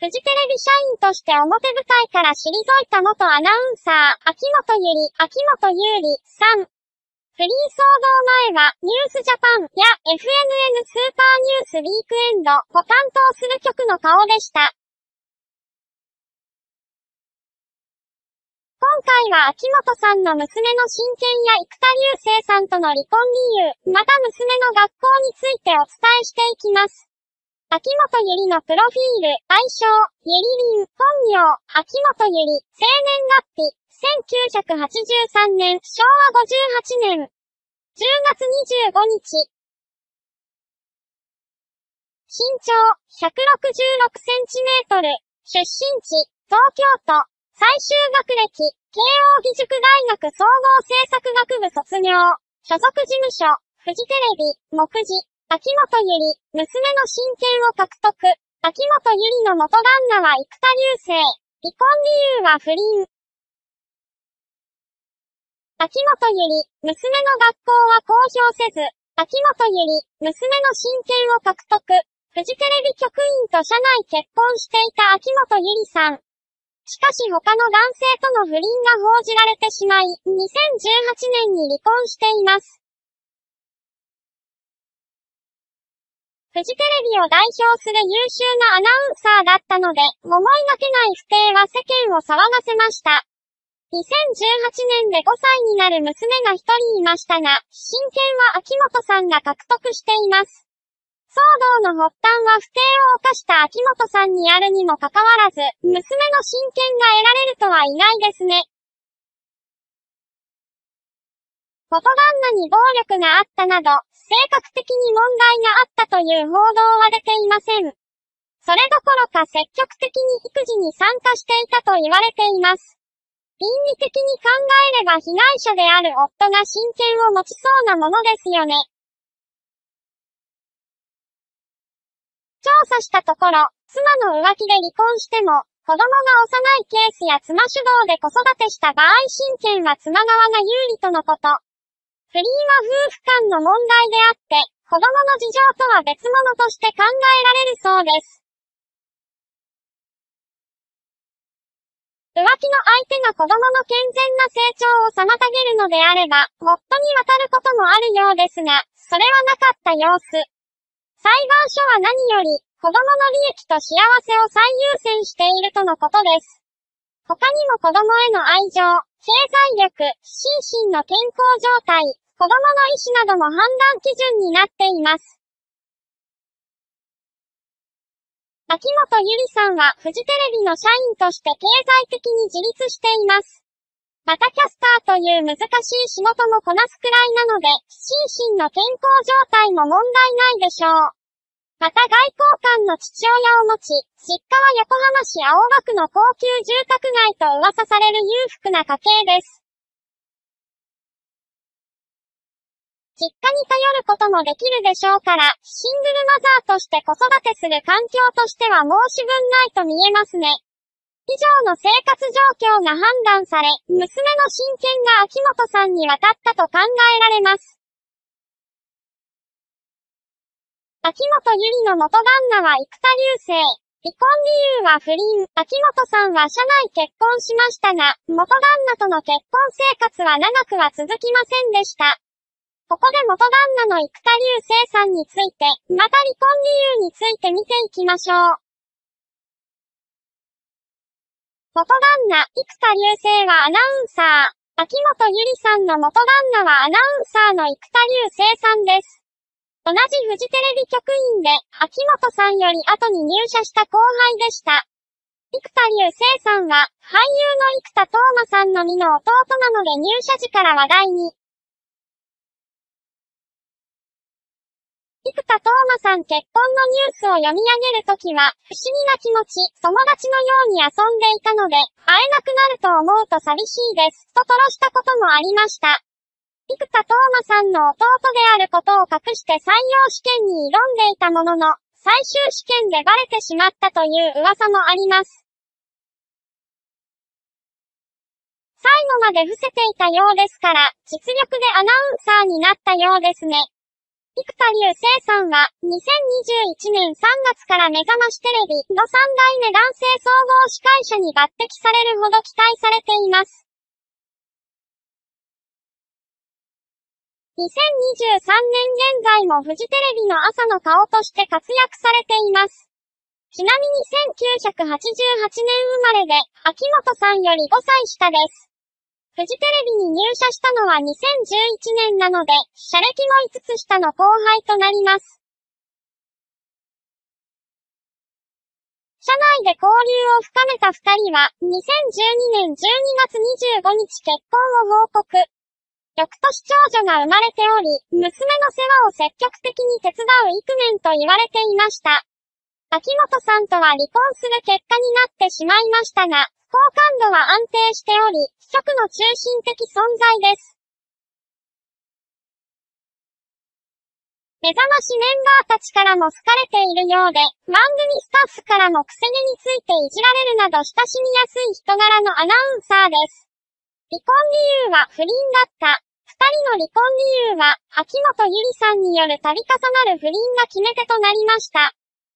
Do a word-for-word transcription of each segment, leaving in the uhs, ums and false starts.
フジテレビ社員として表舞台から退いた元アナウンサー、秋元ゆり、秋元優里さん。フリー騒動前は、ニュースジャパンや エフエヌエヌ スーパーニュースウィークエンドを担当する局の顔でした。今回は秋元さんの娘の親権や生田竜星さんとの離婚理由、また娘の学校についてお伝えしていきます。秋元ゆりのプロフィール、愛称、ゆりりん、本名、秋元ゆり、生年月日、せんきゅうひゃくはちじゅうさんねん、しょうわごじゅうはちねん、じゅうがつにじゅうごにち。身長、ひゃくろくじゅうろくセンチメートル、出身地、東京都、最終学歴、慶応義塾大学総合政策学部卒業、所属事務所、フジテレビ、目次、秋元ゆり、娘の親権を獲得、秋元ゆりの元旦那は生田竜星、離婚理由は不倫。秋元ゆり、娘の学校は公表せず、秋元ゆり、娘の親権を獲得、フジテレビ局員と社内結婚していた秋元ゆりさん。しかし他の男性との不倫が報じられてしまい、にせんじゅうはちねんに離婚しています。フジテレビを代表する優秀なアナウンサーだったので、思いがけない不貞は世間を騒がせました。にせんじゅうはちねんでごさいになる娘が一人いましたが、親権は秋元さんが獲得しています。騒動の発端は不貞を犯した秋元さんにあるにもかかわらず、娘の親権が得られるとは意外ですね。元旦那に暴力があったなど、性格的に問題があったという報道は出ていません。それどころか積極的に育児に参加していたと言われています。倫理的に考えれば被害者である夫が親権を持ちそうなものですよね。調査したところ、妻の浮気で離婚しても、子供が幼いケースや妻主導で子育てした場合親権は妻側が有利とのこと。不倫は夫婦間の問題であって、子供の事情とは別物として考えられるそうです。浮気の相手が子供の健全な成長を妨げるのであれば、夫に渡ることもあるようですが、それはなかった様子。裁判所は何より、子供の利益と幸せを最優先しているとのことです。他にも子供への愛情、経済力、心身の健康状態、子供の意思なども判断基準になっています。秋元ゆりさんはフジテレビの社員として経済的に自立しています。またキャスターという難しい仕事もこなすくらいなので、心身の健康状態も問題ないでしょう。また外交官の父親を持ち、実家は横浜市青葉区の高級住宅街と噂される裕福な家系です。実家に頼ることもできるでしょうから、シングルマザーとして子育てする環境としては申し分ないと見えますね。以上の生活状況が判断され、娘の親権が秋元さんに渡ったと考えられます。秋元ゆりの元旦那は生田竜星。離婚理由は不倫。秋元さんは社内結婚しましたが、元旦那との結婚生活は長くは続きませんでした。ここで元旦那の生田竜星さんについて、また離婚理由について見ていきましょう。元旦那、生田竜星はアナウンサー。秋元ゆりさんの元旦那はアナウンサーの生田竜星さんです。同じフジテレビ局員で、秋元さんより後に入社した後輩でした。生田竜星さんは、俳優の生田斗真さんの実の弟なので入社時から話題に。生田斗真さん結婚のニュースを読み上げるときは、不思議な気持ち、友達のように遊んでいたので、会えなくなると思うと寂しいです、と吐露したこともありました。生田斗真さんの弟であることを隠して採用試験に挑んでいたものの、最終試験でバレてしまったという噂もあります。最後まで伏せていたようですから、実力でアナウンサーになったようですね。 生田竜聖さんは、にせんにじゅういちねんさんがつから目覚ましテレビのさんだいめ男性総合司会者に抜擢されるほど期待されています。にせんにじゅうさんねん現在もフジテレビの朝の顔として活躍されています。ちなみにせんきゅうひゃくはちじゅうはちねん生まれで、秋元さんよりごさい下です。フジテレビに入社したのはにせんじゅういちねんなので、社歴もいつつ下の後輩となります。社内で交流を深めた二人は、にせんじゅうにねんじゅうにがつにじゅうごにち結婚を報告。翌年長女が生まれており、娘の世話を積極的に手伝うイクメンと言われていました。秋元さんとは離婚する結果になってしまいましたが、好感度は安定しており、局の中心的存在です。目覚ましメンバーたちからも好かれているようで、番組スタッフからもくせ毛についていじられるなど親しみやすい人柄のアナウンサーです。離婚理由は不倫だった。二人の離婚理由は、秋元ゆりさんによる度重なる不倫が決め手となりました。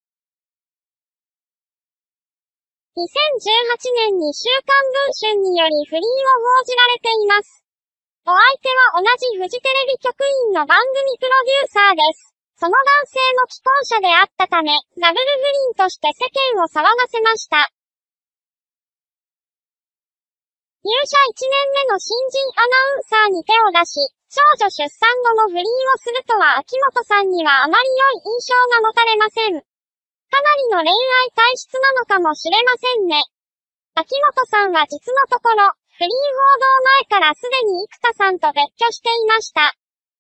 にせんじゅうはちねんに週刊文春により不倫を報じられています。お相手は同じフジテレビ局員の番組プロデューサーです。その男性も既婚者であったため、ダブル不倫として世間を騒がせました。入社いちねんめの新人アナウンサーに手を出し、長女出産後も不倫をするとは秋元さんにはあまり良い印象が持たれません。かなりの恋愛体質なのかもしれませんね。秋元さんは実のところ、不倫報道前からすでに生田さんと別居していました。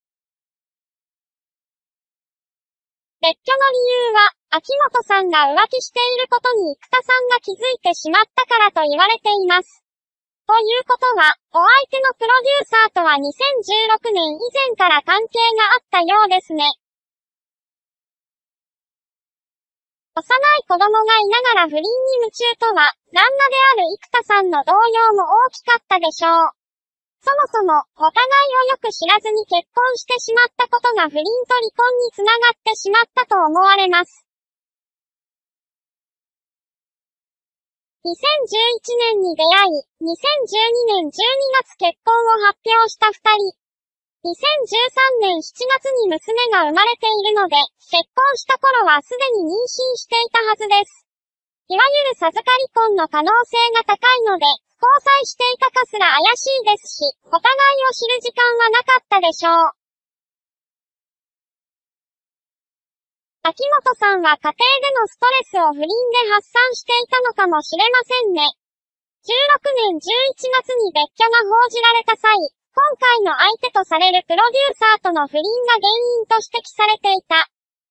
別居の理由は、秋元さんが浮気していることに生田さんが気づいてしまったからと言われています。ということは、お相手のプロデューサーとはにせんじゅうろくねん以前から関係があったようですね。幼い子供がいながら不倫に夢中とは、旦那である生田さんの動揺も大きかったでしょう。そもそも、お互いをよく知らずに結婚してしまったことが不倫と離婚につながってしまったと思われます。にせんじゅういちねんに出会い、にせんじゅうにねんじゅうにがつ結婚を発表した二人。にせんじゅうさんねんしちがつに娘が生まれているので、結婚した頃はすでに妊娠していたはずです。いわゆる授かり婚の可能性が高いので、交際していたかすら怪しいですし、お互いを知る時間はなかったでしょう。秋元さんは家庭でのストレスを不倫で発散していたのかもしれませんね。じゅうろくねんじゅういちがつに別居が報じられた際、今回の相手とされるプロデューサーとの不倫が原因と指摘されていた。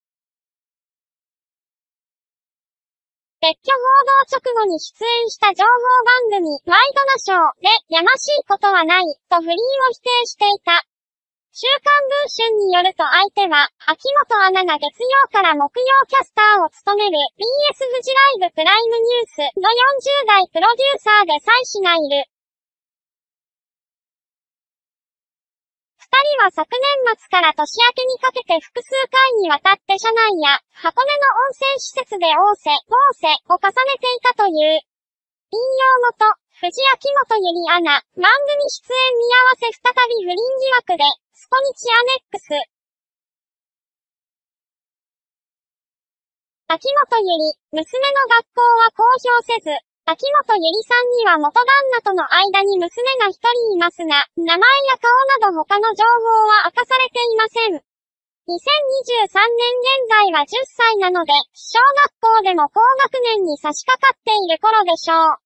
別居報道直後に出演した情報番組、ワイドナショーで、やましいことはない、と不倫を否定していた。週刊文春によると相手は、秋元アナが月曜から木曜キャスターを務める ビーエス フジライブプライムニュースのよんじゅうだいプロデューサーで妻子がいる。二人は昨年末から年明けにかけて複数回にわたって社内や箱根の温泉施設で仰せ、合成を重ねていたという。引用元、藤秋元ゆりアナ、番組出演見合わせ再び不倫疑惑で、スポニチアネックス。秋元ゆり、娘の学校は公表せず、秋元ゆりさんには元旦那との間に娘が一人いますが、名前や顔など他の情報は明かされていません。にせんにじゅうさんねん現在はじゅっさいなので、小学校でも高学年に差し掛かっている頃でしょう。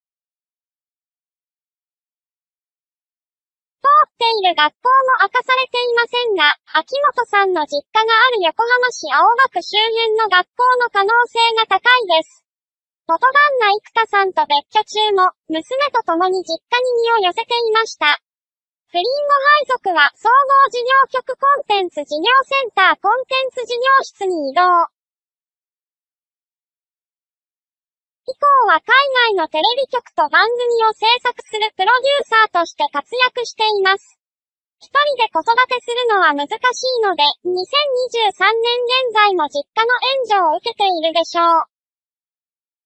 通っている学校も明かされていませんが、秋元さんの実家がある横浜市青葉区周辺の学校の可能性が高いです。元旦那生田さんと別居中も、娘と共に実家に身を寄せていました。不倫後配属は総合事業局コンテンツ事業センターコンテンツ事業室に移動。以降は海外のテレビ局と番組を制作するプロデューサーとして活躍しています。 一人で子育てするのは難しいので、にせんにじゅうさんねん現在も実家の援助を受けているでしょう。